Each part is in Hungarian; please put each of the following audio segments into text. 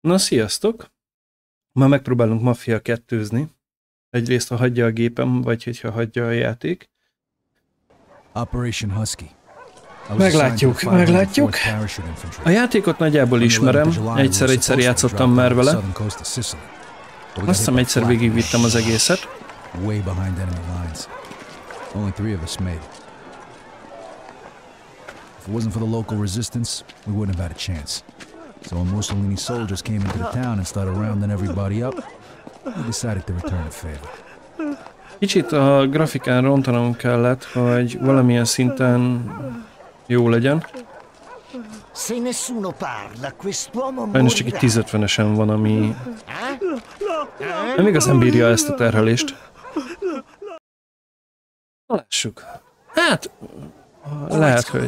Na, sziasztok! Ma megpróbálunk Mafia 2-zni. Egyrészt, ha hagyja a gépem, vagy hogyha hagyja a játék. Operation Husky. Meglátjuk. A játékot nagyjából ismerem, egyszer játszottam már vele. Azt hiszem egyszer végigvittem az egészet. If it wasn't for the local resistance, we wouldn't have had a chance. So when Mussolini soldiers came into the town and started rounding everybody up, we decided to return the favor. Kicsit a grafikán rontanom kellett, hogy valamilyen szinten jó legyen. Sajnos csak egy 1050-esen van, ami nem igazán bírja ezt a terhelést. Lássuk. Hát, lehet, hogy...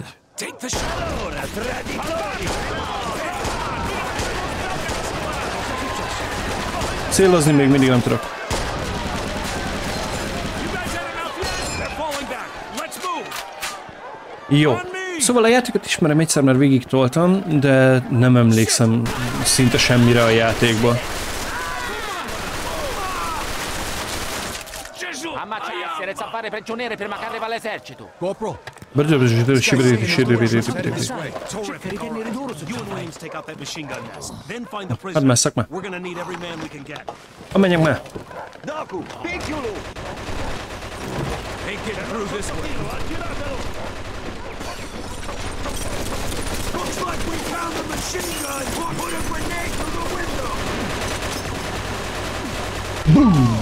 Célozni még mindig nem tudok. Jó. Szóval a játékot ismerem, egyszer már végig toltam, de nem emlékszem szinte semmire a játékba. Hadd messzak már. Ha menjek már. Boom!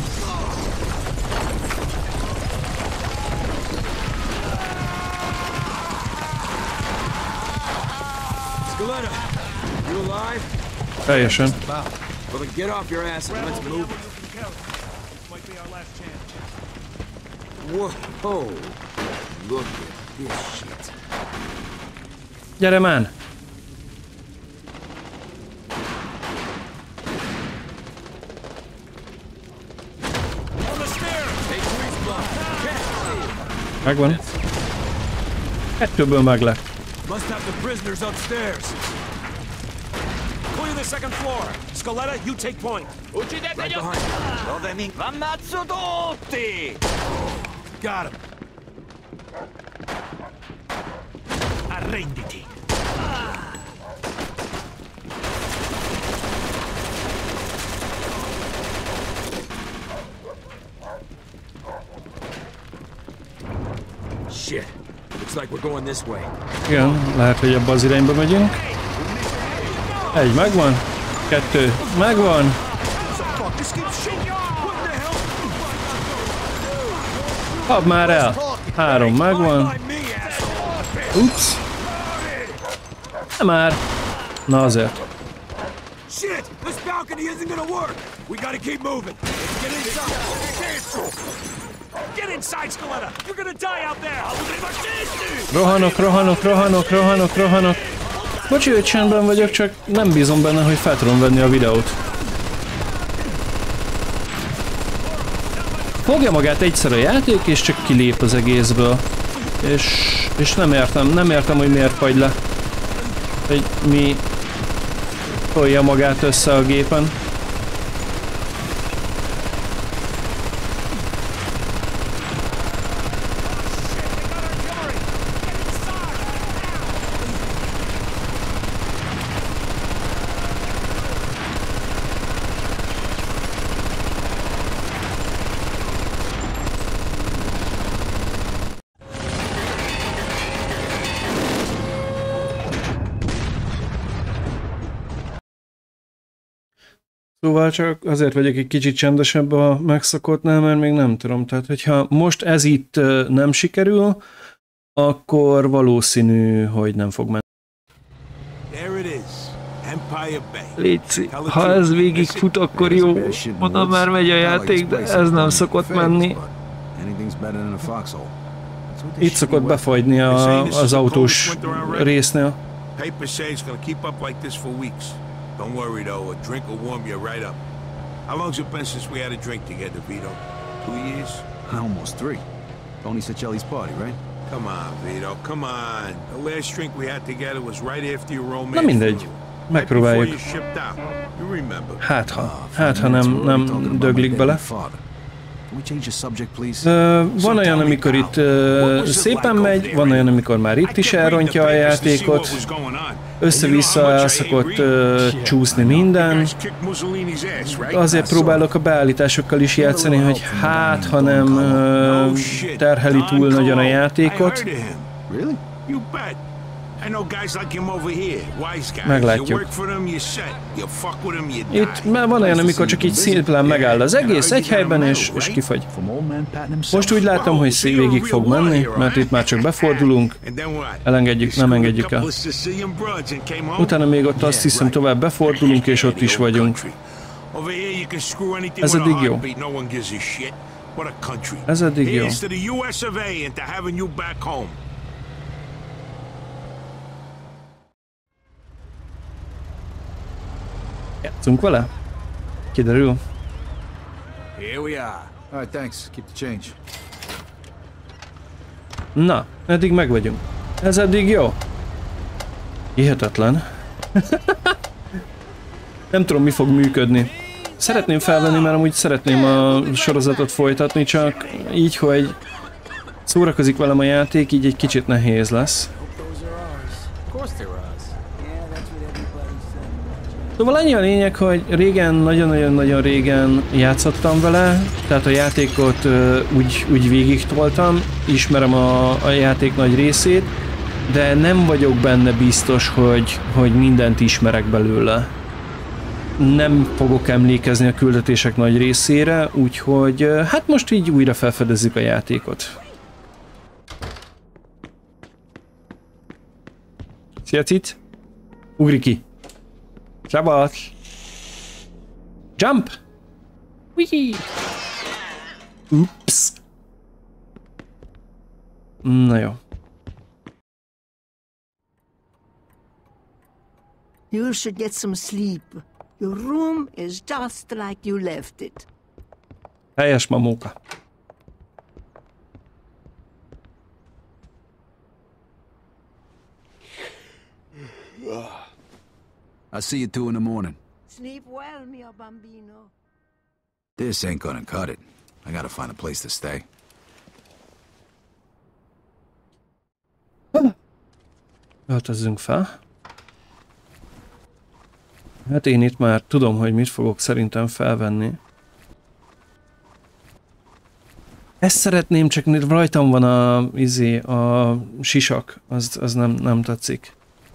Teljesen. Gyere már! Megvan. Kettőből meg lett. Clear the second floor. Scaletta, you take point. Uccidete gli Ammazzo tutti! Got him. Arrenditi. Shit. Looks like we're going this way. Igen, lehet, hogy abba az irányba megyünk. Egy megvan, kettő megvan. Kap már el. 3 megvan. Ups. Nem már. Na azért. Rohanok. Bocsi, hogy csendben vagyok, csak nem bízom benne, hogy fel tudom venni a videót. Fogja magát egyszer a játék, és csak kilép az egészből. És nem értem, hogy miért fagy le. Hogy mi tolja magát össze a gépen. Szóval csak azért vagyok egy kicsit csendesebb a megszokottnál, mert még nem tudom. Tehát, hogyha most ez itt nem sikerül, akkor valószínű, hogy nem fog menni. Léci, ha ez végigfut, akkor jó. Oda már megy a játék, de ez nem szokott menni. Itt szokott befagyni az autós résznél. Don't worry though, a drink will warm you right up. How long's it been since we had a drink together, Vito? 2 years? Almost 3. Tony Sicelli's party, right? Come on, Vito, come on. The last drink we had together was right after your romance. Na mindegy. Megpróbáljuk. Hát ha nem döglik bele. Van olyan, amikor itt szépen megy, van olyan, amikor már itt is elrontja a játékot. Össze-vissza el szokott csúszni minden. Azért próbálok a beállításokkal is játszani, hogy hát, ha nem terheli túl nagyon a játékot. Meglátjuk. Itt már van olyan, amikor csak így szépen megáll az egész egy helyben, és kifagy. Most úgy látom, hogy végig fog menni, mert itt már csak befordulunk. Elengedjük, nem engedjük el. Utána még ott azt hiszem tovább befordulunk, és ott is vagyunk. Ez eddig jó. Ez eddig jó. Játszunk vele? Kiderül. Here we are. All right, thanks. Keep the change. Na, eddig meg vagyunk. Ez eddig jó. Hihetetlen. Nem tudom, mi fog működni. Szeretném felvenni, mert amúgy szeretném a sorozatot folytatni, csak így, hogy szórakozik velem a játék, így egy kicsit nehéz lesz. Szóval annyi a lényeg, hogy régen, nagyon-nagyon-nagyon régen játszottam vele, tehát a játékot úgy végig toltam, ismerem a játék nagy részét, de nem vagyok benne biztos, hogy mindent ismerek belőle. Nem fogok emlékezni a küldetések nagy részére, úgyhogy hát most így újra felfedezzük a játékot. Szia, Cit! Ugri ki! Szabad! Jump! Wee! Ups! Na jó. You should get some sleep. Your room is just like you left it. Helyes, mamóka. I'll see you 2 in the morning. Sleep well, mio bambino. This ain't gonna cut it. I gotta find a place to stay. Öltözzünk fel. Hát én itt már tudom, hogy mit fogok szerintem felvenni. Ezt szeretném, csak rajtam van a sisak, az nem tetszik.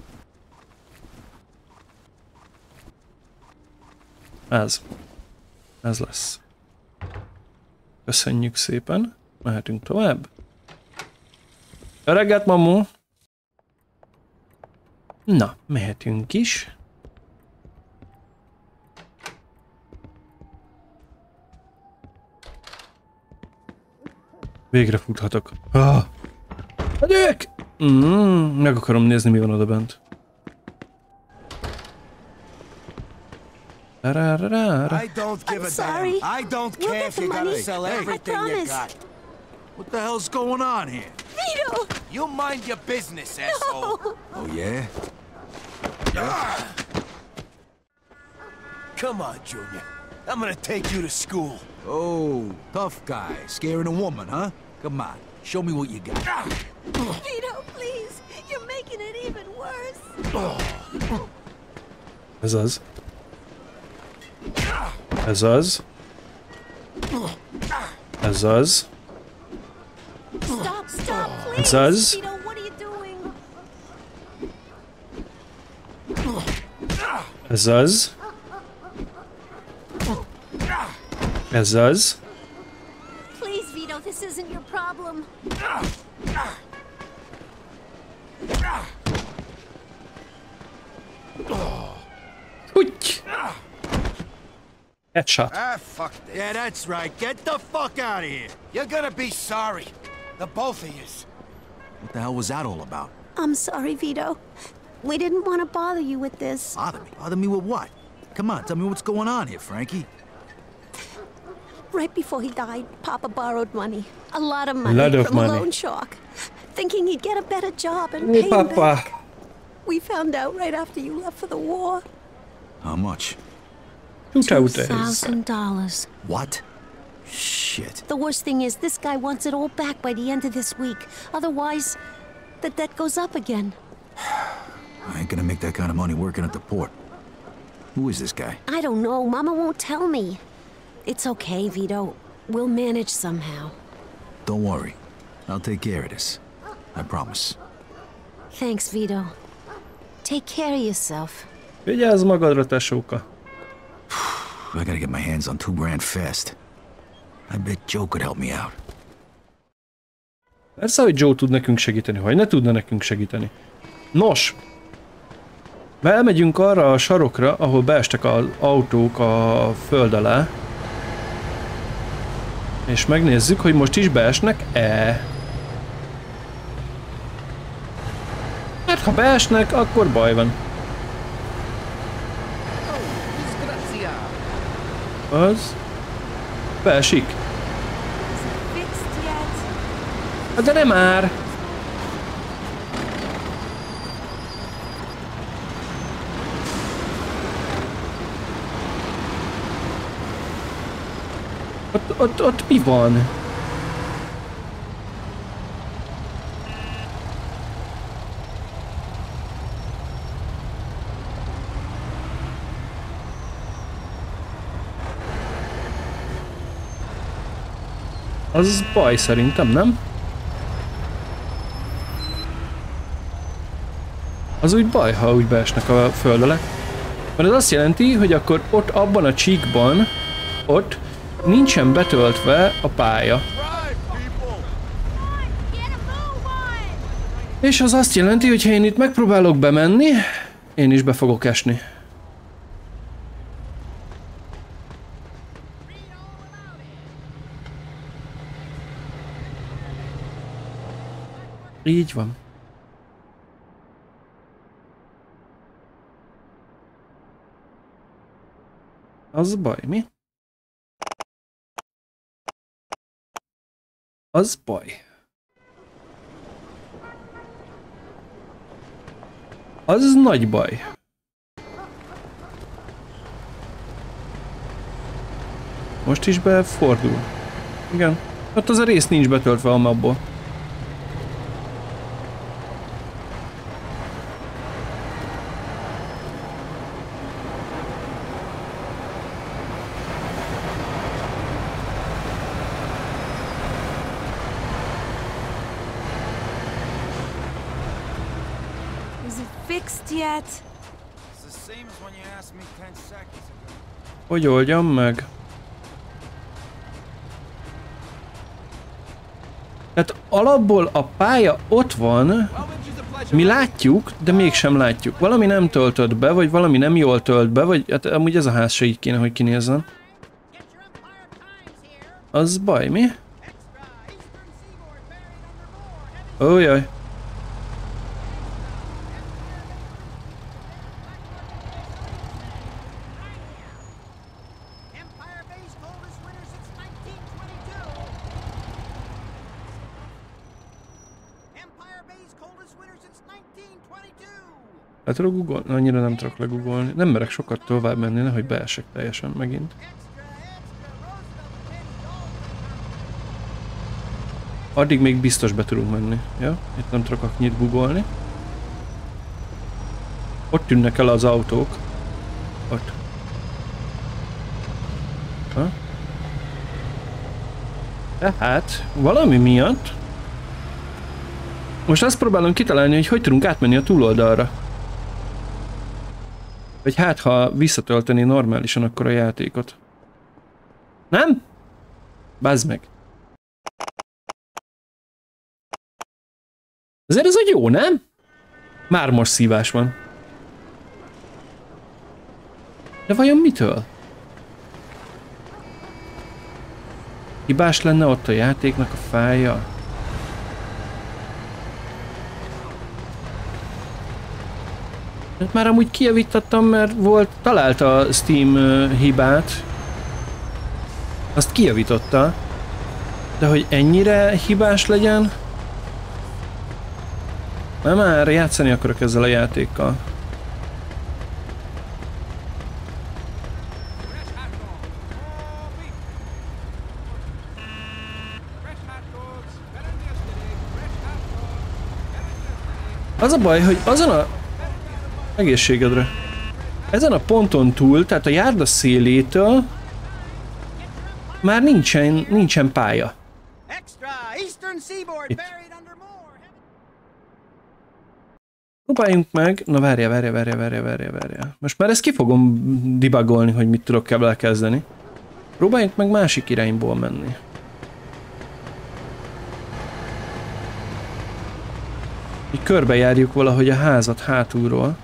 Ez lesz. Köszönjük szépen. Mehetünk tovább. Jó reggelt, mamó! Na, mehetünk is. Végre futhatok. Ah! Megyek! Meg akarom nézni, mi van oda bent. I don't give a damn. I don't care if you gotta sell everything you got. What the hell's going on here? Vito! You mind your business, asshole. Oh, yeah? Come on, Junior. I'm gonna take you to school. Oh, tough guy. Scaring a woman, huh? Come on, show me what you got. Vito, please! You're making it even worse! Ez az. Ez az. Ez az. Stop, please! Ez az. Vito, what are you doing? Ez az. Ez az. Please, Vito, this isn't your problem. Úgy. Headshot. Ah, fuck this. Yeah, that's right. Get the fuck out of here. You're gonna be sorry. The both of yous. What the hell was that all about? I'm sorry, Vito. We didn't want to bother you with this. Bother me? Bother me with what? Come on, tell me what's going on here, Frankie. Right before he died, Papa borrowed money. A lot of money from a loan shark. Thinking he'd get a better job and pay him back. We found out right after you left for the war. How much? $2,000. What? Shit. The worst thing is, this guy wants it all back by the end of this week. Otherwise, the debt goes up again. I ain't gonna make that kind of money working at the port. Who is this guy? I don't know. Mama won't tell me. It's okay, Vito. We'll manage somehow. Don't worry. I'll take care of this. I promise. Thanks, Vito. Take care of yourself. Vigyázz magadra, tesóka. I gotta get my hands on $2 grand fast. I bet Joe could help me out. Persze, hogy Joe tud nekünk segíteni, vagy ne tudna nekünk segíteni. Nos, elmegyünk arra a sarokra, ahol beestek az autók a föld alá. És megnézzük, hogy most is beesnek-e. Hát ha beesnek, akkor baj van. Az beesik. De nem már! Ott mi van? Az baj szerintem, nem? Az úgy baj, ha úgy beesnek a föld alá. Mert ez azt jelenti, hogy akkor ott abban a csíkban, ott nincsen betöltve a pálya. És az azt jelenti, hogy ha én itt megpróbálok bemenni, én is be fogok esni. Így van. Az baj, mi? Az baj. Az nagy baj. Most is befordul. Igen. Ott az a rész nincs betöltve a mapból. Hogy oldjam meg? Tehát alapból a pálya ott van, mi látjuk, de mégsem látjuk. Valami nem töltött be, vagy valami nem jól tölt be, vagy hát amúgy ez a ház se így kéne, hogy kinézzen. Az baj, mi? Ó, jaj. Le tudok googolni? Annyira nem tudok legugolni. Nem merek sokat tovább menni, nehogy beesek teljesen megint. Addig még biztos be tudunk menni. Ja? Itt nem tudok annyit googolni. Ott tűnnek el az autók. Ott. Ha? Tehát valami miatt most azt próbálom kitalálni, hogy tudunk átmenni a túloldalra. Vagy hát, ha visszatölteni normálisan akkor a játékot. Nem? Bazd meg. Azért ez úgy jó, nem? Már most szívás van. De vajon mitől? Hibás lenne ott a játéknak a fája? Már amúgy kijavítottam, mert találta a Steam hibát. Azt kijavította. De hogy ennyire hibás legyen? Nem már, játszani akarok ezzel a játékkal. Az a baj, hogy azon a... egészségedre. Ezen a ponton túl, tehát a járda szélétől már nincsen pálya. Itt. Próbáljunk meg... Na várjál. Most már ezt ki fogom debugolni, hogy mit tudok vele kezdeni. Próbáljunk meg másik irányból menni. Így körbejárjuk valahogy a házat hátulról.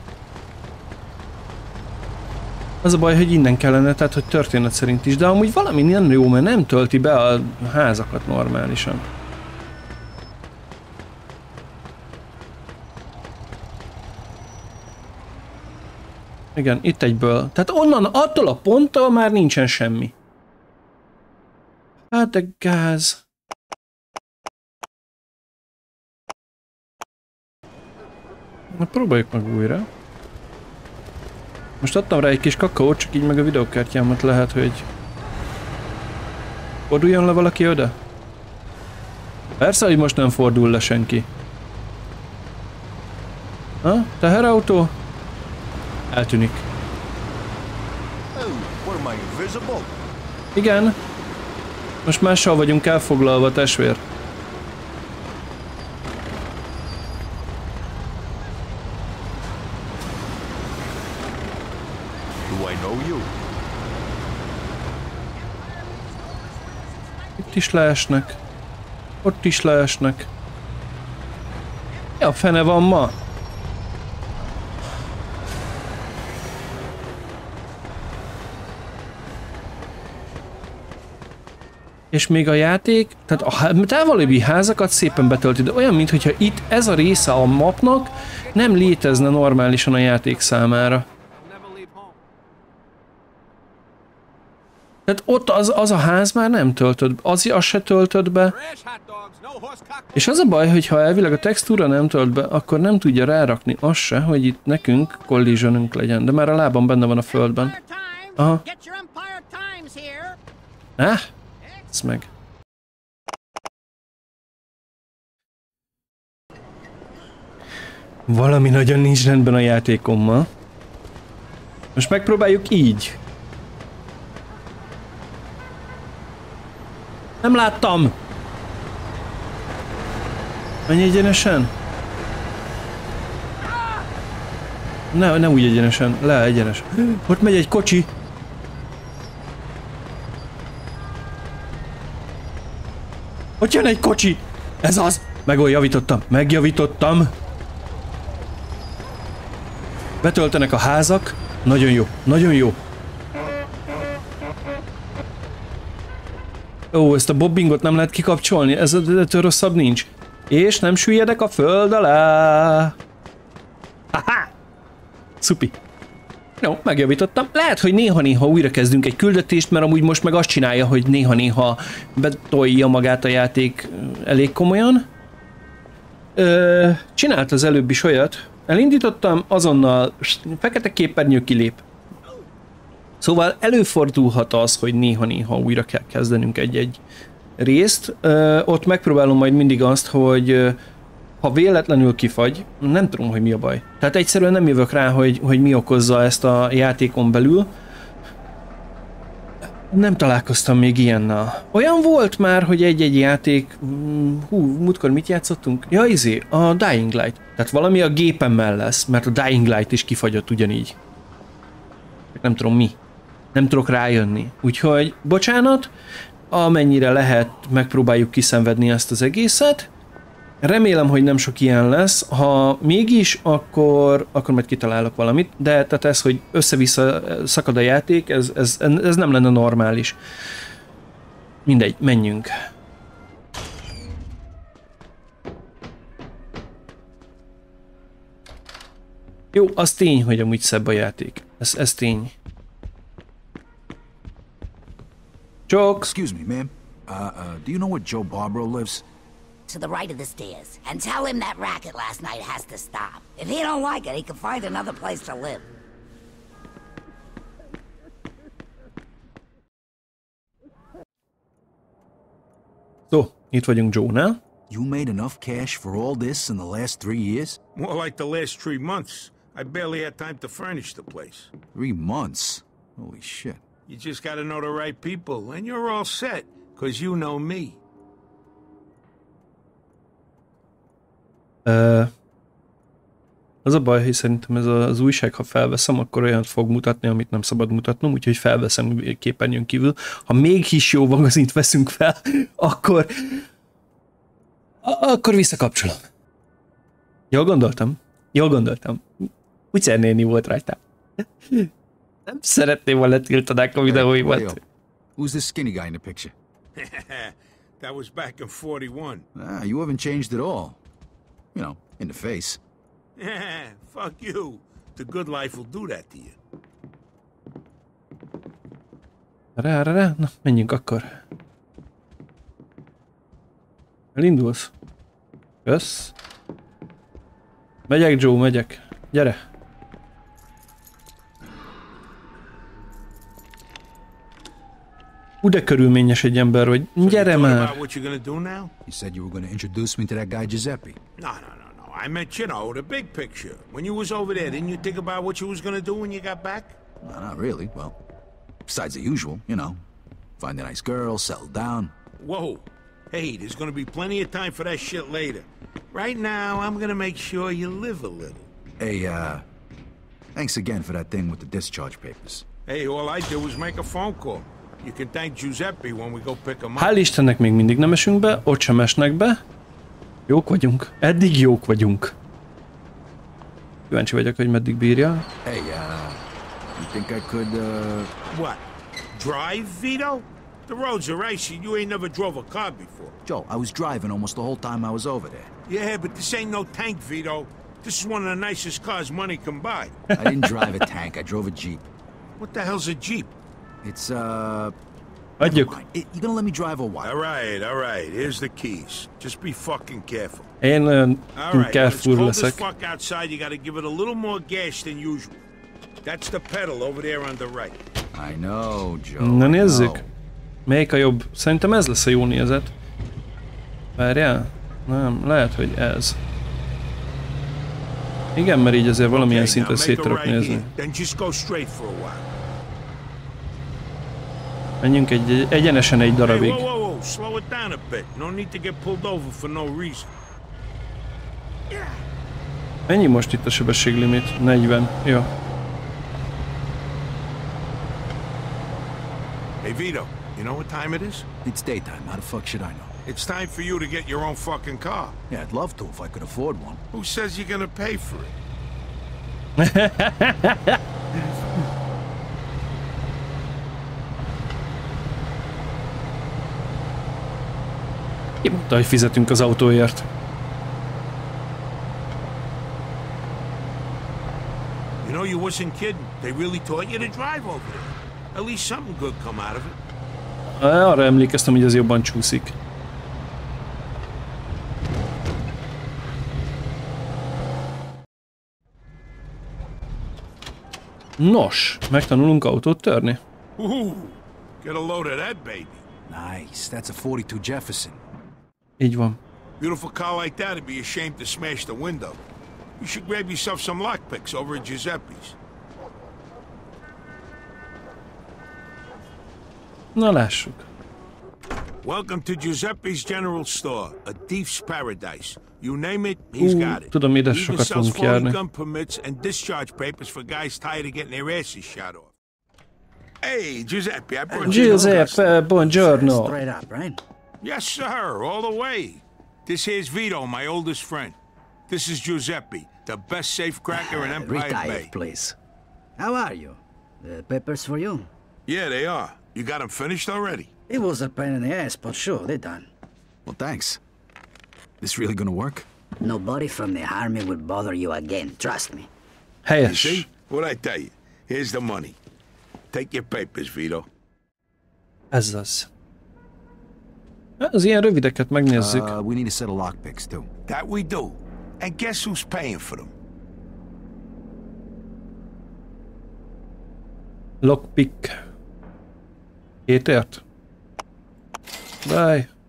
Az a baj, hogy innen kellene, tehát hogy történet szerint is, de amúgy valami nem jó, mert nem tölti be a házakat normálisan. Igen, itt egyből. Tehát onnan, attól a ponttól már nincsen semmi. Hát de gáz. Na próbáljuk meg újra. Most adtam rá egy kis kakaót, csak így meg a videókártyámat lehet, hogy... Forduljon le valaki oda? Persze, hogy most nem fordul le senki. Ha? Teherautó? Eltűnik. Igen. Most mással vagyunk elfoglalva, testvér. Itt is leesnek. Ott is leesnek. Ja, fene van ma. És még a játék, tehát a távolabbi házakat szépen betölti, de olyan, mintha itt ez a része a mapnak nem létezne normálisan a játék számára. Tehát ott az a ház már nem töltött, az se töltött be. És az a baj, hogy ha elvileg a textúra nem tölt be, akkor nem tudja rárakni azt se, hogy itt nekünk collisionünk legyen. De már a lábam benne van a földben. Aha. Ez meg. Valami nagyon nincs rendben a játékommal. Most megpróbáljuk így. Nem láttam! Menj egyenesen! Ne úgy egyenesen, le egyenes. Ott megy egy kocsi! Ott jön egy kocsi! Ez az! Megjavítottam! Betöltenek a házak. Nagyon jó, nagyon jó. Ó, ezt a bobbingot nem lehet kikapcsolni, ez ettől rosszabb nincs. És nem süllyedek a föld alá. Haha! Szupi. Jó, megjavítottam. Lehet, hogy néha-néha újra kezdünk egy küldetést, mert amúgy most meg azt csinálja, hogy néha-néha betolja magát a játék elég komolyan. Csinált az előbb is olyat. Elindítottam, azonnal fekete képernyő kilép. Szóval előfordulhat az, hogy néha-néha újra kell kezdenünk egy-egy részt. Ott megpróbálom majd mindig azt, hogy ha véletlenül kifagy, nem tudom, hogy mi a baj. Tehát egyszerűen nem jövök rá, hogy mi okozza ezt a játékon belül. Nem találkoztam még ilyennel. Olyan volt már, hogy egy-egy játék... múltkor mit játszottunk? Ja, a Dying Light. Tehát valami a gépemmel lesz, mert a Dying Light is kifagyott ugyanígy. Nem tudom mi. Nem tudok rájönni. Úgyhogy, bocsánat, amennyire lehet, megpróbáljuk kiszenvedni ezt az egészet. Remélem, hogy nem sok ilyen lesz. Ha mégis, akkor majd kitalálok valamit. De tehát ez, hogy össze-vissza szakad a játék, ez nem lenne normális. Mindegy, menjünk. Jó, az tény, hogy amúgy szebb a játék. Ez tény. Jokes. Excuse me, ma'am. Do you know where Joe Barbaro lives? to the right of the stairs, and tell him that racket last night has to stop. If he don't like it, he can find another place to live. So, itt vagyunk Joe-nál. You made enough cash for all this in the last 3 years? More like the last 3 months. I barely had time to furnish the place. 3 months? Holy shit. You just gotta know the right people, and you're all set, 'cause you know me. Az a baj, hogy szerintem ez az újság, ha felveszem, akkor olyat fog mutatni, amit nem szabad mutatnom, úgyhogy felveszem képernyőn kívül. Ha mégis jó magazint veszünk fel, akkor visszakapcsolom. Jól gondoltam. Utyer néni volt rajta. Nem szeretném, ha letiltanák a videóimat. Who's this skinny guy in the picture? That was back in 41. You haven't changed at all. You know, in the face. Fuck you. The good life will do that to you. Rá. Na, menjünk akkor. Elindulsz? Kösz. Megyek, Joe, megyek. Gyere. De körülményes egy ember vagy. Gyere már. What you gonna do now? You said you were gonna introduce me to that guy Giuseppe. No. I meant, you know, the big picture. When you was over there, didn't you think about what you was gonna do when you got back? No, not really. Well, besides the usual, you know. Find a nice girl, settle down. Whoa. Hey, there's gonna be plenty of time for that shit later. Right now, I'm gonna make sure you live a little. Hey, thanks again for that thing with the discharge papers. Hey, all I did was make a phone call. You can thank Giuseppe when we go pick him up. Hál' Istennek még mindig nem esünk be, ott sem esnek be. Jók vagyunk. Eddig jók vagyunk. Kíváncsi vagyok, hogy meddig bírja. Hey, you think I could, What? Drive, Vito? The roads are icy. You ain't never drove a car before. Joe, I was driving almost the whole time I was over there. Yeah, but this ain't no tank, Vito. This is one of the nicest cars money can buy. I didn't drive a tank. I drove a Jeep. What the hell's a Jeep? It's, Adjuk. You gonna let me drive or what? All right. Here's the keys. Just be fucking careful. Én nagyon careful All right, leszek. it's cold as fuck outside. You gotta give it a little more gas than usual. That's the pedal over there on the right. I know, Joe. Na nézzük. Melyik a jobb? Szerintem ez lesz a jó nézet. Várjál? Nem, lehet, hogy ez. Igen, mert így azért valamilyen szinten szét tudok nézni. Menjünk egyenesen egy darabig. Slow it down a bit. No need to get pulled over for no reason. Mennyi most itt a sebességlimit? 40. Jó. Hey Vito, you know what time it is? It's daytime. How the fuck should I know? It's time for you to get your own fucking car. Yeah, I'd love to if I could afford one. Who says you're gonna pay for it? Ki mondta, hogy fizetünk az autóért? You know, you wasn't kidding. They really taught you to drive over there. At least something good come out of it. Arra emlékeztem, hogy ez jobban csúszik. Nos, megtanulunk autót törni. Get a load of that baby. Nice. That's a 42 Jefferson. Így van. Beautiful car like that would be ashamed to smash the window. You should grab yourself some lockpicks over at Giuseppe's. Na lássuk. Welcome to Giuseppe's General Store, a thief's paradise. You name it, he's got it. Tudom, ide He even sokat sells fogunk phony járni. gun permits and discharge papers for guys tired of getting their asses shot off. Hey, Giuseppe, I brought you Giuseppe, buongiorno. Straight up, right? Yes, sir, all the way. This here's Vito, my oldest friend. This is Giuseppe, the best safe cracker in Empire Bay. Retired, please. How are you? The papers for you? Yeah, they are. You got them finished already? It was a pain in the ass, but sure, they're done. Well, thanks. This really gonna work? Nobody from the army will bother you again, trust me. You Helyes. see? What'd I tell you? Here's the money. Take your papers, Vito. Ez az. Az ilyen rövideket megnézzük. We need a set of lockpicks too. That we do. And guess who's paying for them? Lockpick. Kétért? Bye.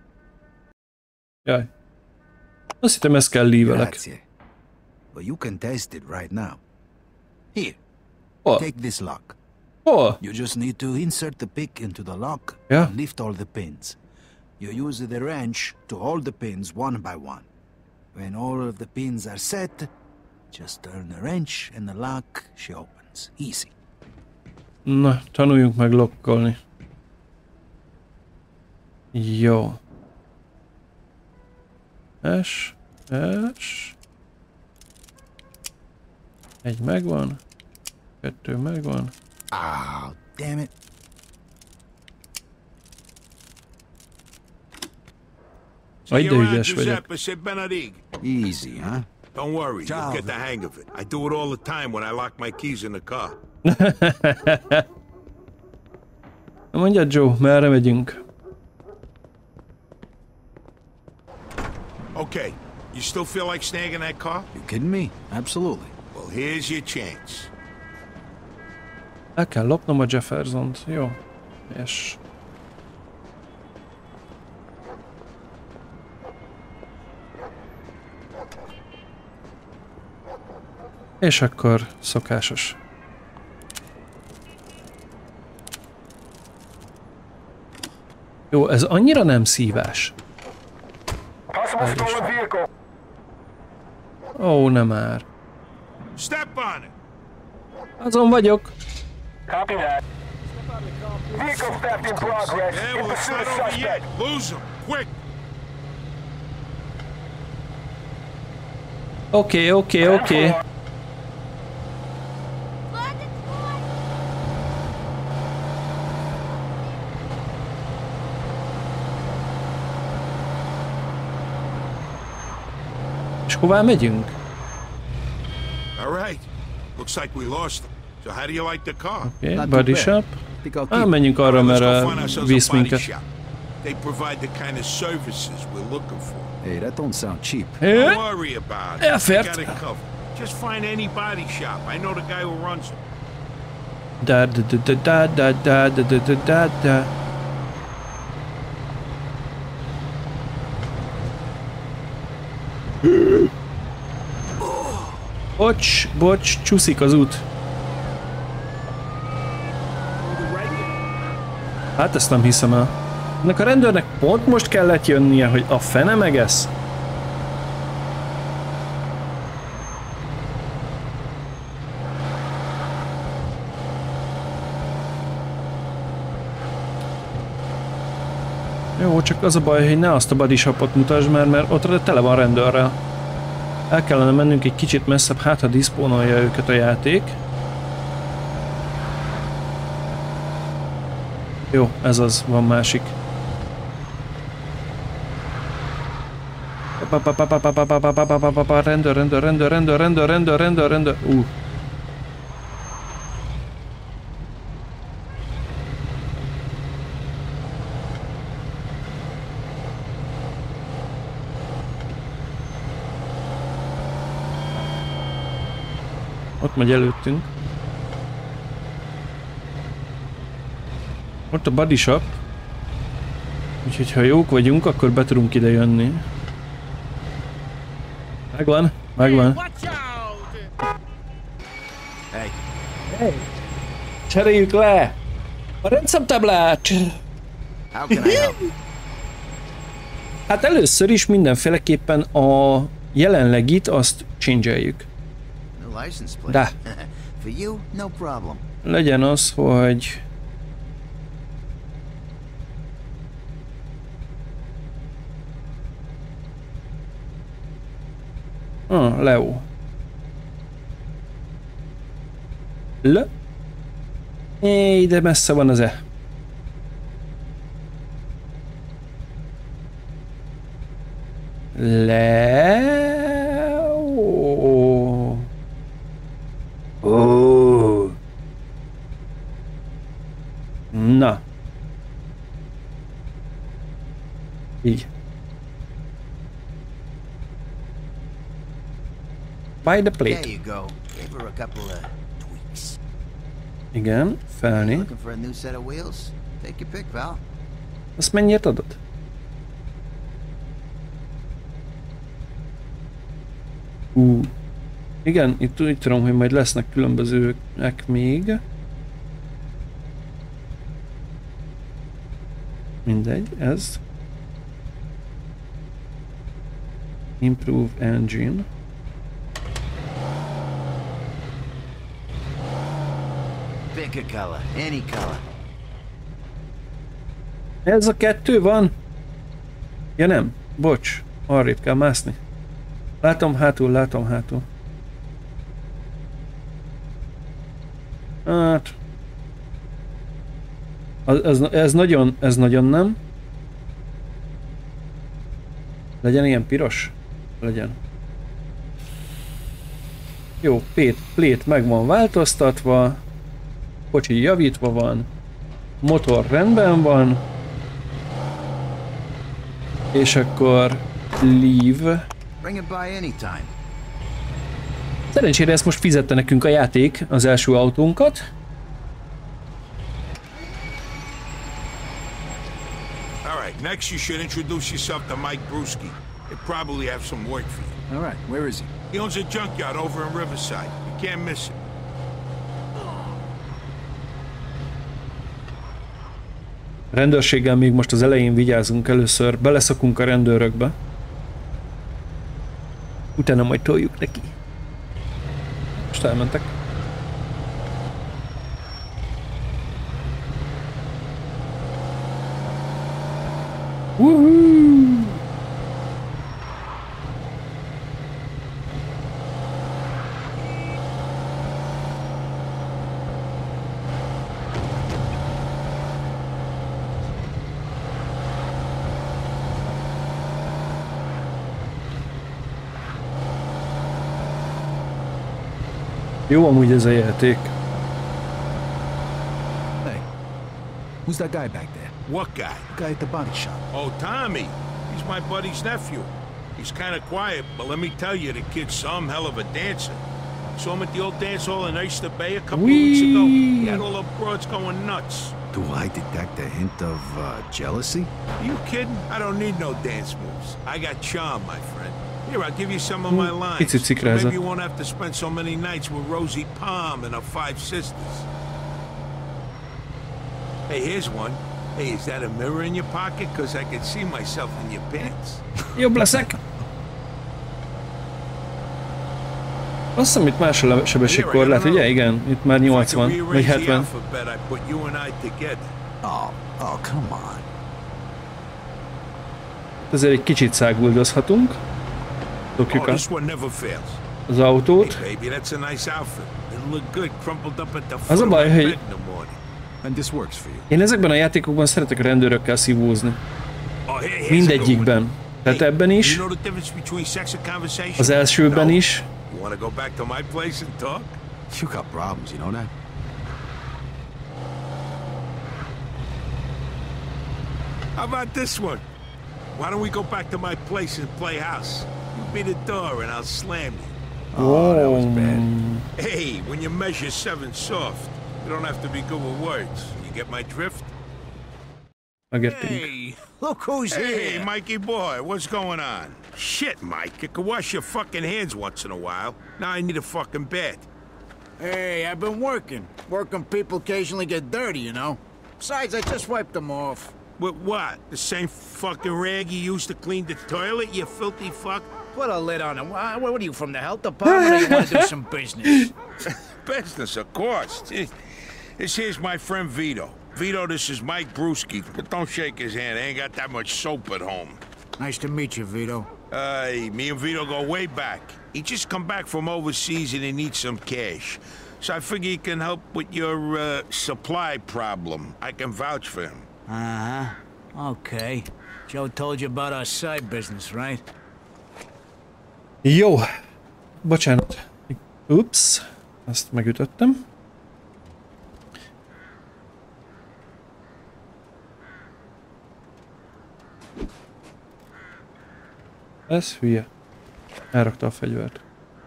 Jaj. Azt hittem, ezt kell lívelek. Grazie. But you can test it right now. Here, Hol? take this lock. Hol? You just need to insert the pick into the lock Yeah. and lift all the pins. You use the wrench to hold the pins one by one. When all of the pins are set, just turn the wrench and the lock, she opens. Easy. Na, tanuljunk meg lokkolni. Jó. S. Egy megvan. Kettő megvan. Ah, damn it. See Ay, you de around, ügyes vagyok. Giuseppe said Benarig. Easy, huh? Don't worry, Ciao. you'll get the hang of it. I do it all the time when I lock my keys in the car. Mondja Joe, merre megyünk? Okay, you still feel like snagging that car? You kidding me? Absolutely. Well, here's your chance. El kell lopnom a Jeffersont. Jó. És... És akkor szokásos. Jó, ez annyira nem szívás. Ó, nem már. Step on it! Azon vagyok. Yeah, well, it's not over yet. Lose him, quick! Oké. És hová megyünk? All right. Looks like we lost him. So how do you like the car? Oké, Not body too bad. shop. Think I'll keep it. Menjünk arra, Let's mert go find ourselves visz a body minket. shop. They provide the kind of services we're looking for. Hey, that don't sound cheap. Don't worry about it. Ja, I fair. got it covered. Just find any body shop. I know the guy who runs them. Da. Bocs, csúszik az út. Hát ezt nem hiszem el. Ennek a rendőrnek pont most kellett jönnie, hogy a fene megesz. Jó, csak az a baj, hogy ne azt a body shopot mutasd már, mert ott tele van rendőrrel. El kellene mennünk egy kicsit messzebb, hát ha diszpónolja őket a játék. Jó, ez az, van másik. Rendőr. Ott megy előttünk. Ott a body shop. Úgyhogy ha jók vagyunk, akkor be tudunk ide jönni. Megvan. Hey. Cseréljük le! A rendszámtáblát! How can I help? Hát először is mindenféleképpen a jelenlegit azt change-eljük. No license plate. Da. For you, no problem. Legyen az, hogy... Leo. De messze van az E. Leo. Na. Így. By the plate. There you go. Gave her a couple of tweaks. Igen, felni. Looking for a new set of wheels? Take your pick, pal. Azt mennyit adott? Igen, itt úgy tudom, hogy majd lesznek különbözőek még. Mindegy, ez. Improve engine. Pick a color, any color. Ez a kettő van? Ja nem, bocs, arrébb kell mászni. Látom hátul, látom hátul. Hát... Ez nagyon nem. Legyen ilyen piros? Legyen. Jó, plate meg van változtatva. Kocsi javítva van. Motor rendben van. És akkor... Leave. Bring it by anytime. Szerencsére ezt most fizette nekünk a játék, az első autónkat. Alright, next you should introduce yourself to Mike Brewski. He'll probably have some work for you. All right, where is he? He owns a junkyard over in Riverside. You can't miss it. Rendőrséggel még most az elején vigyázunk, először beleszakunk a rendőrökbe. Utána majd toljuk neki. Most elmentek. Woohoo! Jó amúgy ez a játék. Hey, who's that guy back there? What guy? The guy at the body shop. Oh, Tommy. He's my buddy's nephew. He's kind of quiet, but let me tell you, the kid's some hell of a dancer. Saw him at the old dance hall in Oyster Bay a couple of weeks ago. He had all the broads going nuts. Do I detect a hint of jealousy? Are you kidding? I don't need no dance moves. I got charm, my friend. Here, I'll give you some of my lines. So maybe you won't have to spend so many nights with Rosie Palm and her 5 sisters. Hey, here's one. Hey, is that a mirror in your pocket? Because I can see myself in your pants. Jobb leszek. Azt hiszem itt más a sebességkorlát, ugye? Igen, itt már 80 vagy 70. Oh, come on. Ezért egy kicsit száguldozhatunk. Dokjuk az autót. Az a baj, hogy én ezekben a játékokban szeretek a rendőrökkel szívózni. Mindegyikben. Tehát ebben is. Az elsőben is. You got problems, you know that? How about this one? Why don't we go back to my place and play house? You be the door and I'll slam you. Oh, that was bad. Hey, when you measure 7 soft, you don't have to be good with words. You get my drift? Hey, look who's here. Hey, Mikey boy, what's going on? Shit, Mike, you can wash your fucking hands once in a while. Now I need a fucking bed. Hey, I've been working. Working people occasionally get dirty, you know? Besides, I just wiped them off. With what? The same fucking rag you used to clean the toilet, you filthy fuck? Put a lid on it. What are you, from the health department, or you want to do some business? Business, of course. This here's my friend Vito. Vito, this is Mike Brewski, but don't shake his hand. I ain't got that much soap at home. Nice to meet you, Vito. Me and Vito go way back. He just come back from overseas and he needs some cash. So I figure he can help with your supply problem. I can vouch for him. Uh-huh. Okay. Joe told you about our side business, right? Jó. Bocsánat. Ups. Azt megütöttem. Ez hülye. Elrakta a fegyvert.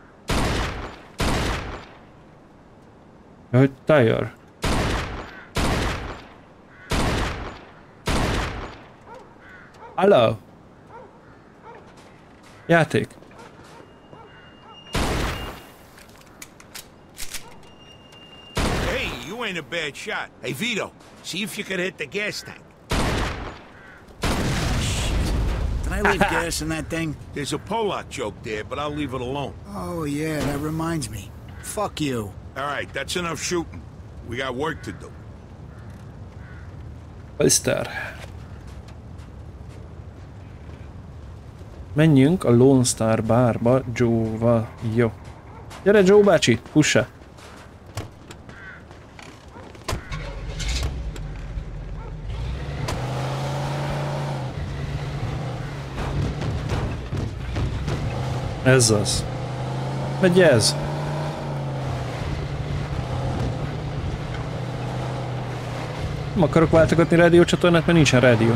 Hogy tire. Hello. Játék. Hey, you ain't a bad shot. Hey, Vito, see if you can hit the gas tank. Can I leave gas in that thing? There's a Polak joke there, but I'll leave it alone. Oh, yeah, that reminds me. Fuck you. All right, that's enough shooting. We got work to do. Alistair. Menjünk a Lone Star bárba Joe-val. Jó. Gyere Joe bácsi, fussa! Ez az. Megy ez. Nem akarok váltogatni rádiócsatornát, mert nincsen rádió.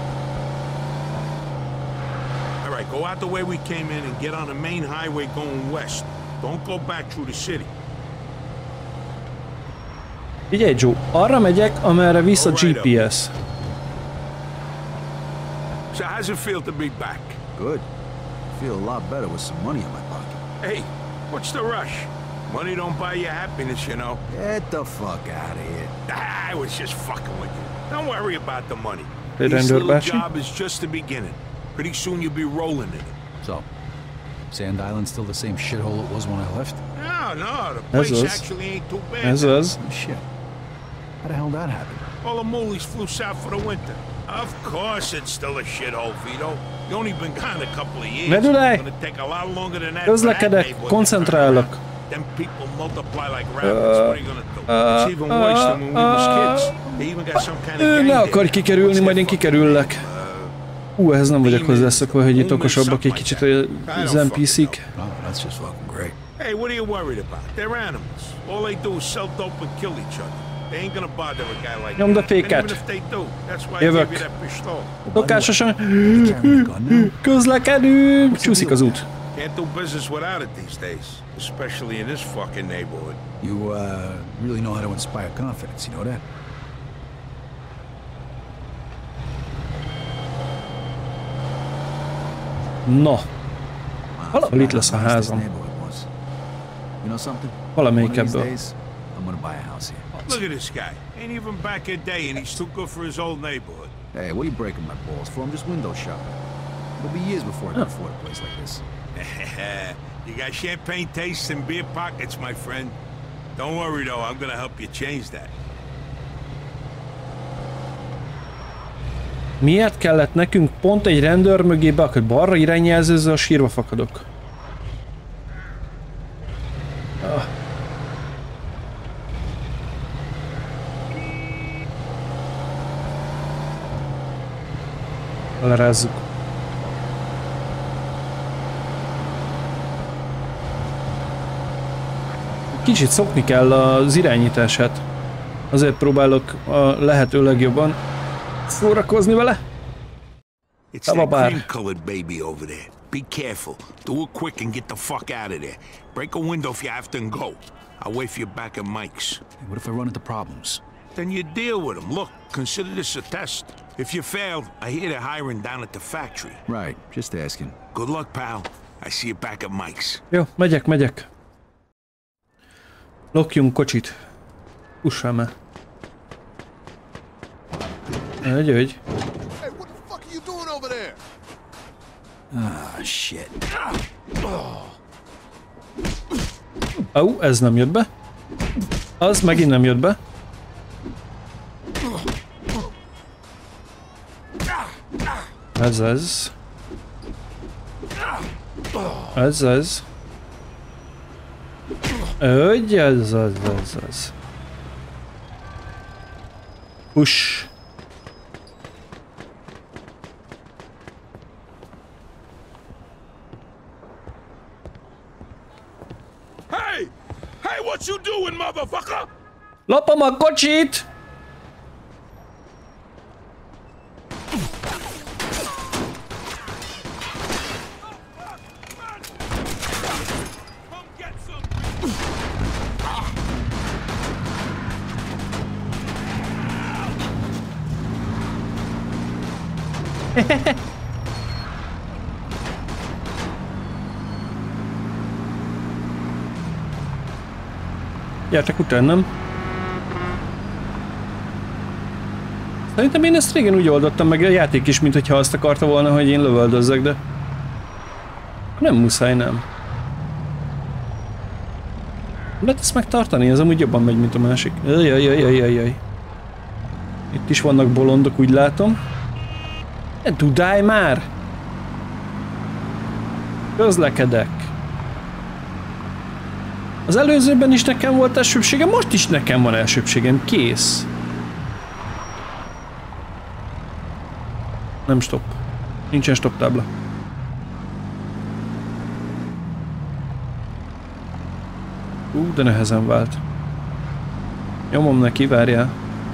All right, go out the way we came in and get on the main highway going west. Don't go back through the city. Figyelj Joe, arra megyek, amerre visz a GPS. So how's it feel to be back? Good. I feel a lot better with some money in my pocket. Hey, what's the rush? Money don't buy you happiness, you know. Get the fuck out of here. I was just fucking with you. Don't worry about the money. Hey, This little Bashi. job is just the beginning. Pretty soon you'll be rolling in it. So, Sand Island's still the same shithole it was when I left? No, the place is. actually ain't too bad. Ez az. Oh, shit. How the hell did that happen? All the moolies flew south for the winter. Of course it's still a shithole, Vito. You only been gone a couple of years. Ne dudálj! It's gonna take a lot longer than that for that Közlekedek, neighborhood. koncentrálok. Them people multiply like rabbits. What are you gonna do? It's even worse than when we was kids. They even got some kind of gang Ne there. akarj kikerülni, majd én kikerüllek. Ehhez nem vagyok hozzászokva, hogy itt okosabbak egy kicsit az NPC-k. Oh, that's just fucking great. Hey, what are you worried about? They're animals. All they do is sell dope and kill each other. They ain't gonna bother a guy like Nyomd a that. And féket. even if they do, that's why I gave Jövök. you that pistol. Szokásosan közlekedünk! Csúszik az út. Can't do business without it these days, especially in this fucking neighborhood. You, really know how to inspire confidence, you know that? No. Valahol itt lesz a házam. You know something? Valamelyik One of these ebből. days, I'm gonna buy a house here. Look at this guy. Ain't even back a day and he's too good for his old neighborhood. Hey, what are you breaking my balls for? I'm just window shopping. It'll be years before I can afford a place like this. You got champagne tastes and beer pockets, my friend. Don't worry though, I'm gonna help you change that. Miért kellett nekünk pont egy rendőr mögé be, hogy balra irányjelzőzzel a sírva fakadok? Lerázzuk. Kicsit szokni kell az irányítását. Azért próbálok a lehető legjobban szórakozni vele. It's that cream-colored baby over there. Be careful. Do it quick and get the fuck out of there. Break a window if you have to and go. I'll wait for you back at Mike's. Hey, what if I run into problems? Then you deal with them. Look, consider this a test. If you fail, I hear they're hiring down at the factory. Right, just asking. Good luck, pal. I see you back at Mike's. Jó, megyek. Lokjunk kocsit. Fussál már. Jöjj. Hey, what the fuck are you doing over there? Ah, shit. Ez nem jött be. Az megint nem jött be. Ez. Hogy ez. Push. Hey, what you doing, motherfucker? Lopom a kocsit! Gyertek utánam. Szerintem én ezt régen úgy oldottam meg, a játék is, mintha azt akarta volna, hogy én lövöldözzek, de... Nem muszáj, nem. Lehet ezt megtartani, ez amúgy jobban megy, mint a másik. Jajjajjajjajjaj. Itt is vannak bolondok, úgy látom. Ne dudálj már! Közlekedek. Az előzőben is nekem volt elsőbségem, most is nekem van elsőbségem. Kész. Nem stop. Nincsen stop tábla. De nehezen vált. Nyomom neki, várjál.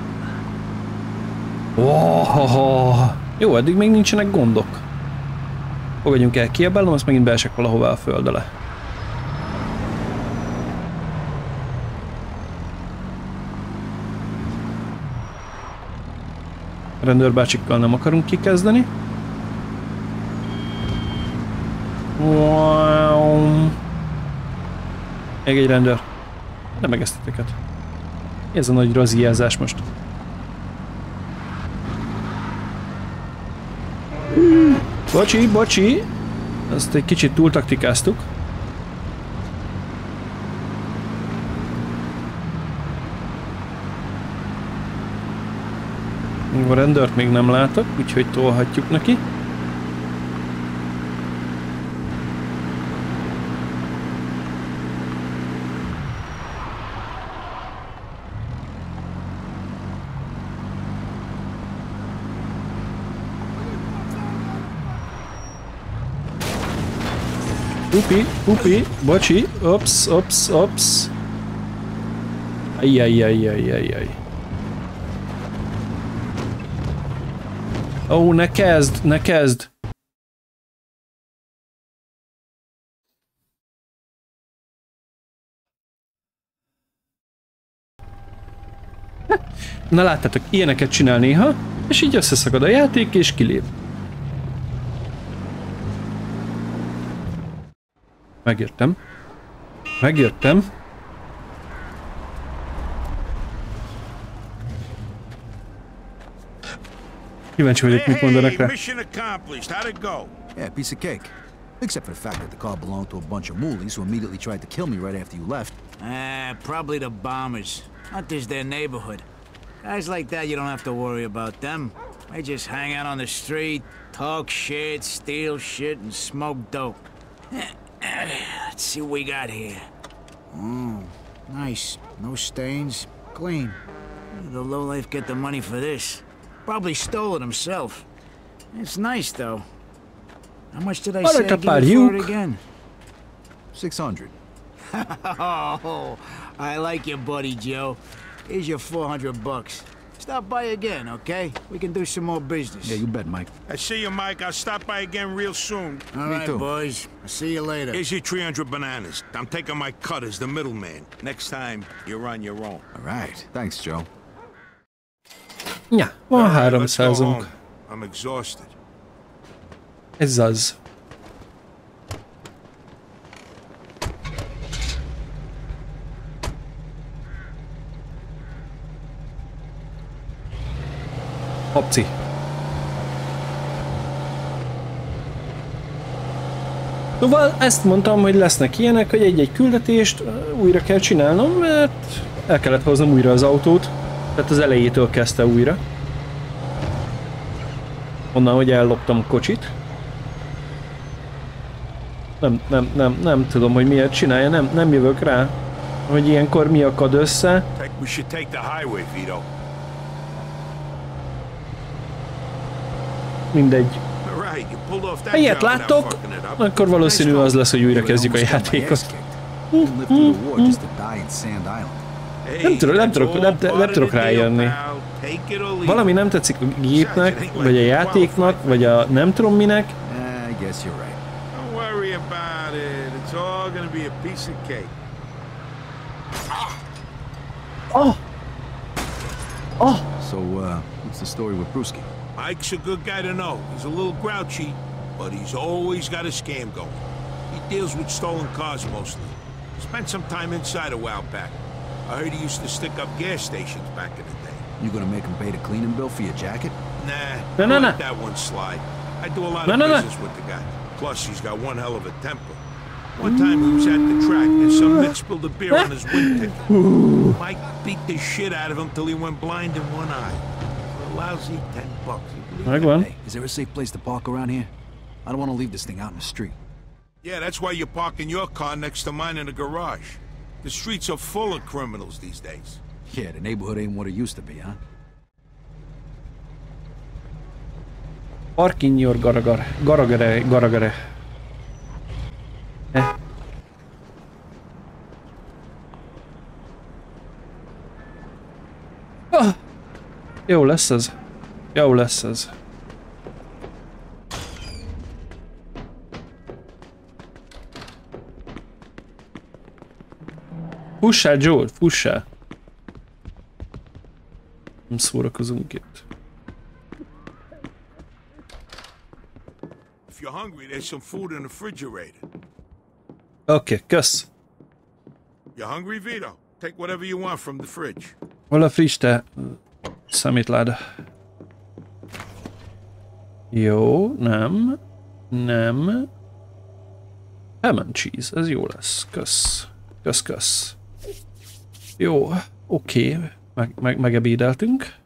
Oh, jó, eddig még nincsenek gondok. Fogadjunk el, kiabálom, azt megint beesek valahová a föld alá. Rendőrbácsikkal nem akarunk kikezdeni. Wow. Még egy rendőr. Nem megeszteteket. Ez a nagy raziázás most. Bocsi, bocsi. Azt egy kicsit túl taktikáztuk. A rendőrt még nem látok, úgyhogy tolhatjuk neki. Upi, bocsi, ops. Ajjajjajjajjajjaj. Ó, ne kezd! Na láttátok, ilyeneket csinál néha, és így összeszakad a játék, és kilép. Megjöttem. Kíváncsi vagyok, mit mondanak rá. Yeah, piece of cake. Except for the fact that the car belonged to a bunch of moolies who immediately tried to kill me right after you left. Probably the bombers. Hunter's their neighborhood. Guys like that, you don't have to worry about them. They just hang out on the street, talk shit, steal shit, and smoke dope. Let's see what we got here. Oh, nice. No stains. Clean. The lowlife get the money for this. Probably stole it himself. It's nice, though. How much did I say I give you for it again? 600. Oh, I like you, buddy Joe. Here's your 400 bucks. Stop by again, okay? We can do some more business. Yeah, you bet, Mike. I see you, Mike. I'll stop by again real soon. All right, boys. I'll see you later. Here's your 300 bananas. I'm taking my cut as the middleman. Next time, you're on your own. All right. Thanks, Joe. Ja, van 300-unk. I'm exhausted. Ez az. Opci. Szóval ezt mondtam, hogy lesznek ilyenek, hogy egy-egy küldetést újra kell csinálnom, mert el kellett hoznom újra az autót. Tehát az elejétől kezdte újra. Onnan, hogy elloptam a kocsit. Nem tudom, hogy miért csinálja, nem jövök rá, hogy ilyenkor mi akad össze. Mindegy. Ha ilyet láttok, akkor valószínű az lesz, hogy újra kezdjük a játékot. Nem tudok rájönni. Valami nem tetszik a gépnek, vagy a játéknak, vagy a nem tudom minek. So, what's the story with Brewski? Mike's a good guy to know. He's a little grouchy, but he's always got a scam going. He deals with stolen cars mostly. Spent some time inside a while back. I heard he used to stick up gas stations back in the day. You gonna make him pay the cleaning bill for your jacket? Nah, I let that one slide. I do a lot of business with the guy. Plus, he's got one hell of a temper. One time he was at the track and some Mitch spilled a beer on his wing ticket. Mike beat the shit out of him till he went blind in one eye. For a lousy $10. Hey, is there a safe place to park around here? I don't want to leave this thing out in the street. Yeah, that's why you're parking your car next to mine in the garage. The streets are full of criminals these days. Yeah, the neighborhood ain't what it used to be, huh? Park in your garagere. Ah, jó lesz ez. Jó lesz ez. Fussál, Joel, fussál. Nem szórakozunk itt. If you're hungry, there's some food in the refrigerator. Oké, kösz. You hungry, Vito? Take whatever you want from the fridge. Hol a friss te szemétláda? Jó, nem. Nem. Ham and cheese, ez jó lesz. Kösz. Kösz. Jó, oké. Megebédeltünk.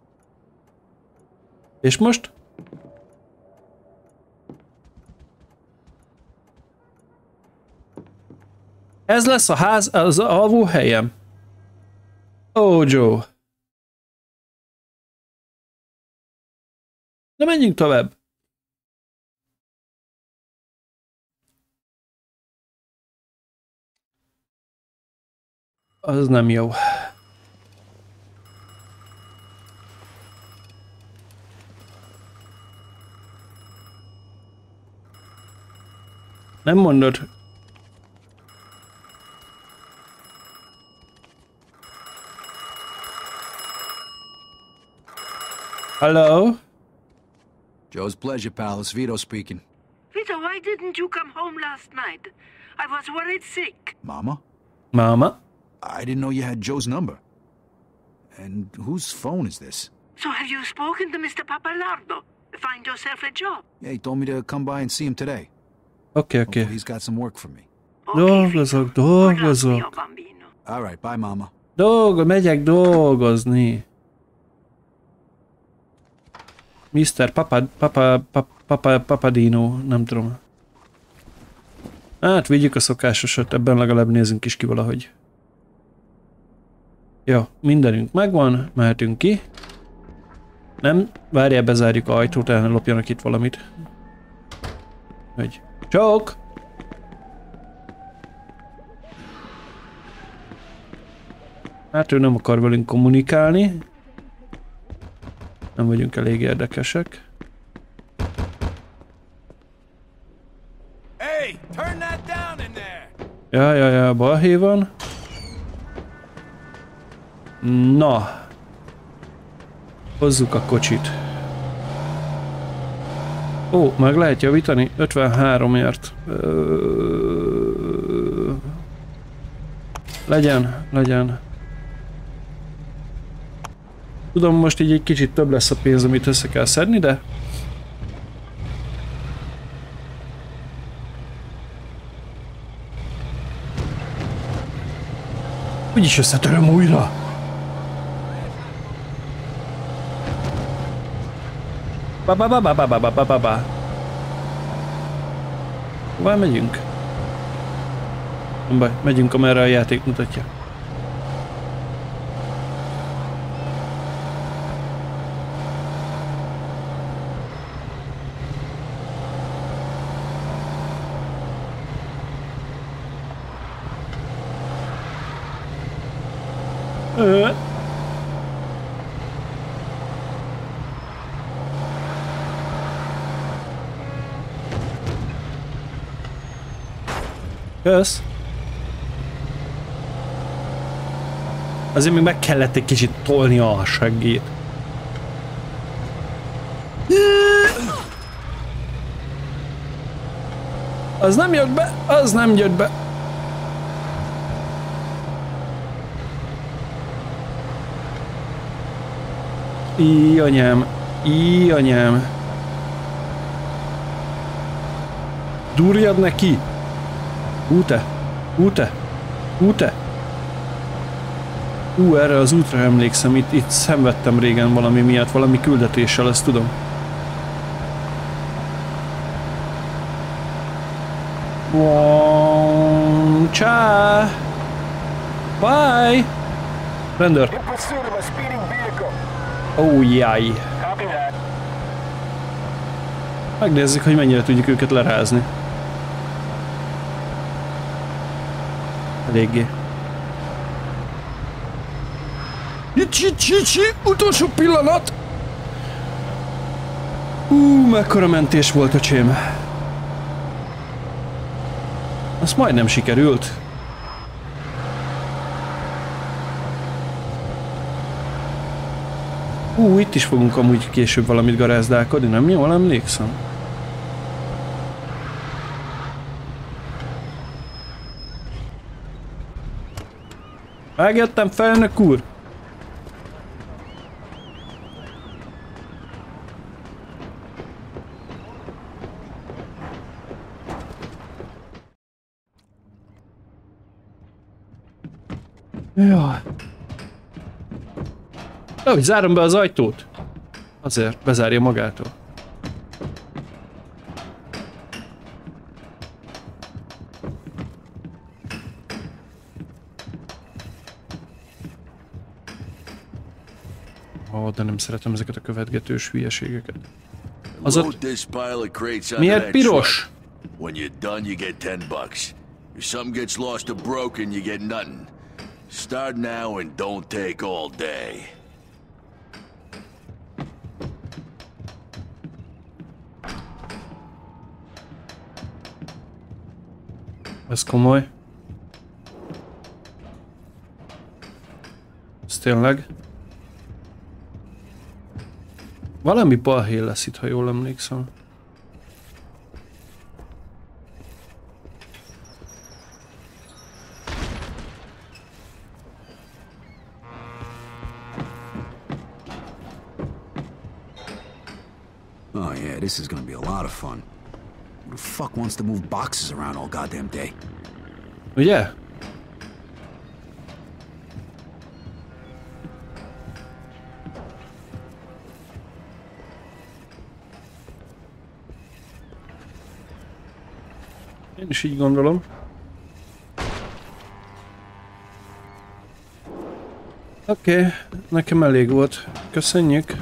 És most? Ez lesz a ház, az alvóhelyem. Ó, Joe. Na menjünk tovább. Az nem jó. Nem mondod. Hello? Joe's pleasure, pal. It's Vito speaking. Vito, why didn't you come home last night? I was worried sick. Mama? Mama? I didn't know you had Joe's number. And whose phone is this? So have you spoken to Mr. Papalardo? Find yourself a job. Yeah, he told me to come by and see him today. Okay. He's got some work for me. Dolgozok. All right, bye, Mama. Megyek dolgozni. Mr. Papadino, nem tudom. Hát vigyük a szokásosat, ebben legalább nézzünk is ki valahogy. Jó, mindenünk megvan, mehetünk ki. Nem, várjál, bezárjuk a ajtót, el ne lopjanak itt valamit. Hogy csak! Hát ő nem akar velünk kommunikálni. Nem vagyunk elég érdekesek. Hey, turn that down in there. Ja, balhé van. Na. Hozzuk a kocsit. Ó, meg lehet javítani? 53-ért. Legyen. Tudom, most így egy kicsit több lesz a pénz, amit össze kell szedni, de... Úgyis összetöröm újra! Ba. Hová megyünk? Nem baj, megyünk, amerre a játék mutatja. Kösz. Azért még meg kellett egy kicsit tolni a seggét. Az nem jött be! Az nem jött be! Íj, anyám! Íj, anyám! Durjad neki! Ute! Ute! Ute! Erre az útra emlékszem, itt szenvedtem régen valami miatt, valami küldetéssel, ezt tudom. Csá! Bye! Rendőr! Jaj! Megnézzük, hogy mennyire tudjuk őket lerázni. Eléggé. Utolsó pillanat! Mekkora mentés volt, öcsém. Az majdnem sikerült. Itt is fogunk amúgy később valamit garázdálkodni, nem jól emlékszem? Megjöttem, felnök úr! Jaj. Hogy zárom be az ajtót? Azért bezárja magától. De nem szeretem ezeket a követgetős hülyeségeket. Az ott... Miért piros? When you're done, you get $10. If something gets lost or broken, you get nothing. Start now and don't take all day. Ez komoly. Ez tényleg. Valami balhé lesz itt, ha jól emlékszem. Oh yeah, this is gonna be a lot of fun. Who the fuck wants to move boxes around all goddamn day? Ugye? Én is így gondolom. Oké, nekem elég volt. Köszönjük.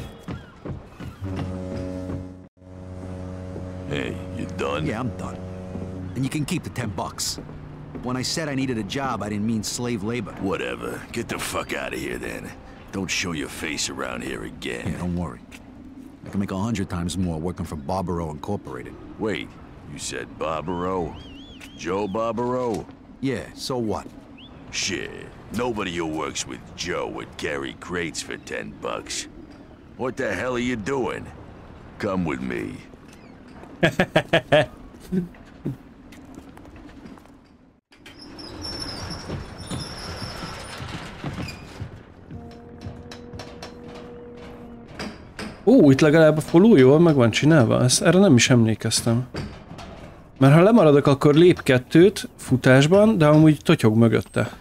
Hey, you done? Yeah, I'm done. And you can keep the $10. When I said I needed a job, I didn't mean slave labor. Whatever. Get the fuck out of here then. Don't show your face around here again. Yeah, don't worry. I can make 100 times more working for Barbaro Incorporated. Wait, you said Barbaro? Joe Barbaro? Yeah, so what? Shit. Nobody who works with Joe would carry crates for $10. What the hell are you doing? Come with me. Itt legalább a follow jól meg van csinálva, erre nem is emlékeztem. Mert ha lemaradok, akkor lép 2-t futásban, de amúgy totyog mögötte.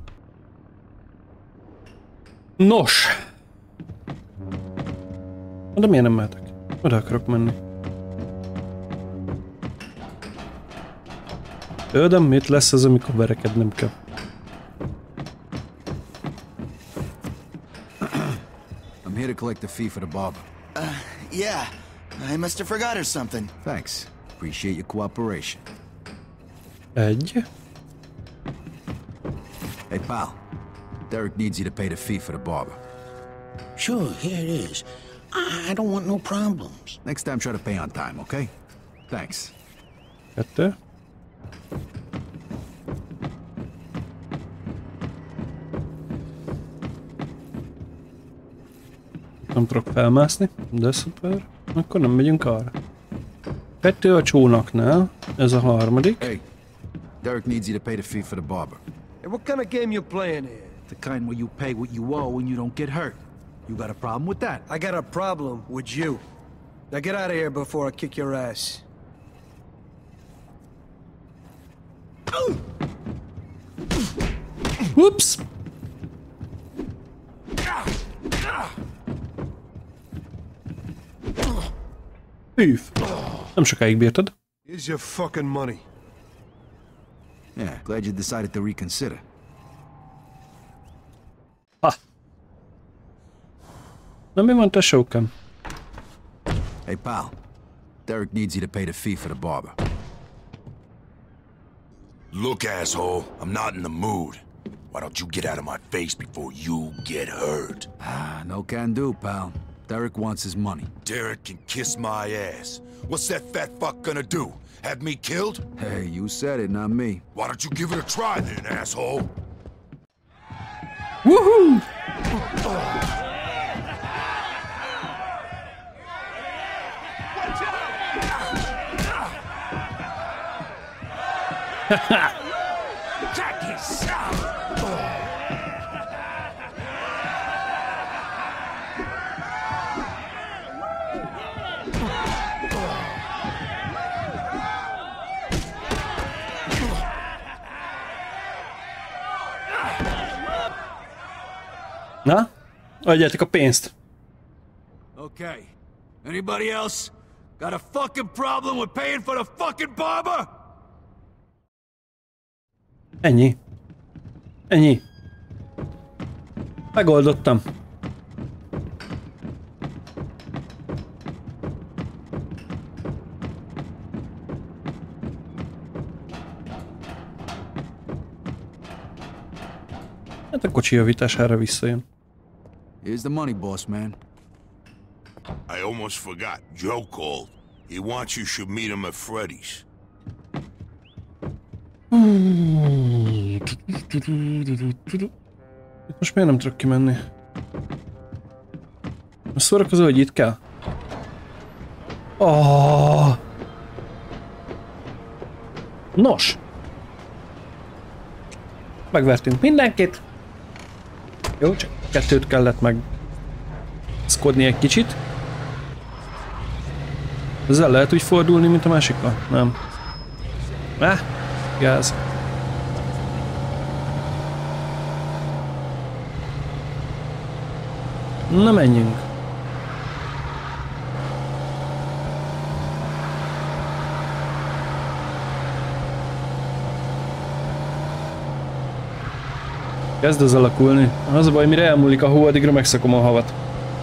Nos! De miért nem mehetek? Oda akarok menni. Ödem, mit lesz az, amikor verekednem kell? I'm here to collect the fee for the barber. Yeah. I must have forgot or something. Thanks. Appreciate your cooperation. Egy. Hey, pal. Derek needs you to pay the fee for the barber. Sure, here it is. I don't want no problems. Next time, try to pay on time, okay? Thanks. 2. Nem tudok felmászni, de szuper. Akkor nem megyünk arra. 2 a csónaknál. Ez a harmadik. Hey, Derek needs you to pay the fee for the barber. Hey, what kind of game you playing here? The kind where you pay what you owe when you don't get hurt. You got a problem with that? I got a problem with you. Now get out of here before I kick your ass. Whoops! Hűf. Nem sokáig bírtad. Here's your fucking money. Yeah, glad you decided to reconsider. Ha! Na mi van, tesókám? Hey, pal. Derek needs you to pay the fee for the barber. Look, asshole, I'm not in the mood. Why don't you get out of my face before you get hurt? Ah, no can do, pal. Derek wants his money. Derek can kiss my ass. What's that fat fuck gonna do? Have me killed? Hey, you said it, not me. Why don't you give it a try then, asshole? Woohoo! Na? Adjátok a pénzt. Okay. Anybody else got a fucking problem with paying for the fucking barber? Ennyi. Ennyi. Megoldottam. Hát a kocsi javítására visszajön. Here's the money, boss man. I almost forgot. Joe called. He wants you should meet him at Freddy's. Itt most miért nem tudok kimenni? Most szórakozol, hogy itt kell? Oh. Nos. Megvertünk mindenkit. Jó, csak kettőt kellett meg szkodni egy kicsit. Ezzel lehet úgy fordulni, mint a másikra? Nem. Gáz. Na menjünk. Kezd ez alakulni. Az a baj, mire elmúlik a hó, addigra megszakom a havat.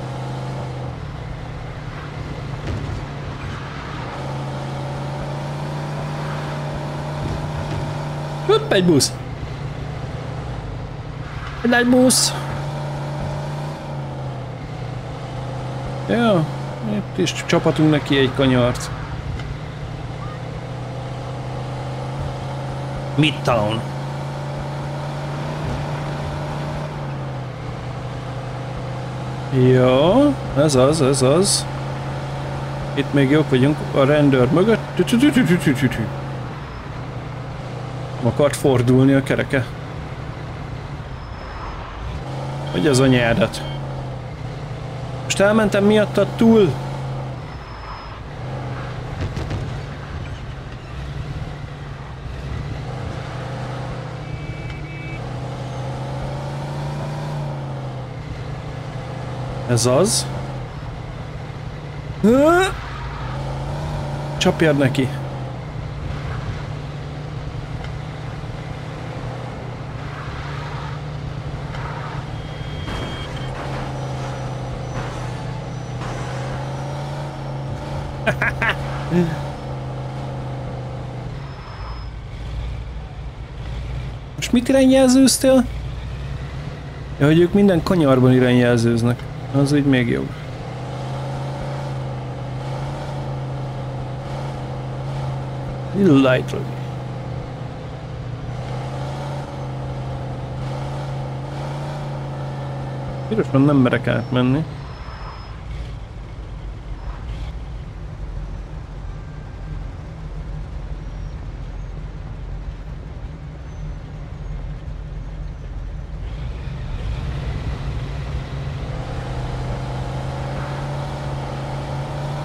Hopp, egy busz! Egy busz! Ja, itt is csapatunk neki egy kanyart. Midtown. Jó, ez az. Itt még jók vagyunk a rendőr mögött. Akart fordulni a kereke. Hogy az anyádat. Most elmentem miattad túl. Ez az. Csapjad neki. Most mit irányjelzőztél? Ja, hogy ők minden kanyarban irányjelzőznek. Az úgy még jobb. Little lightly. Pirosan nem merek átmenni.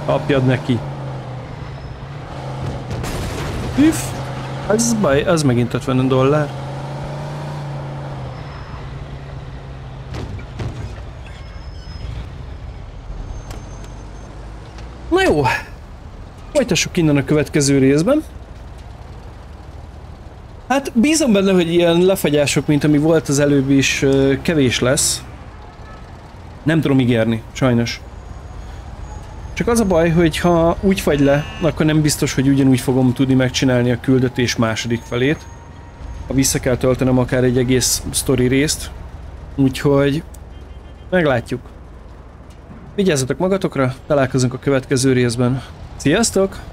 Kapjad neki. Üff! Ez baj, az megint $50. Na jó, folytassuk innen a következő részben. Hát bízom benne, hogy ilyen lefagyások, mint ami volt az előbb is, kevés lesz. Nem tudom ígérni, sajnos. Csak az a baj, hogy ha úgy fagy le, akkor nem biztos, hogy ugyanúgy fogom tudni megcsinálni a küldetés második felét. Ha vissza kell töltenem akár egy egész sztori részt. Úgyhogy meglátjuk. Vigyázzatok magatokra, találkozunk a következő részben. Sziasztok!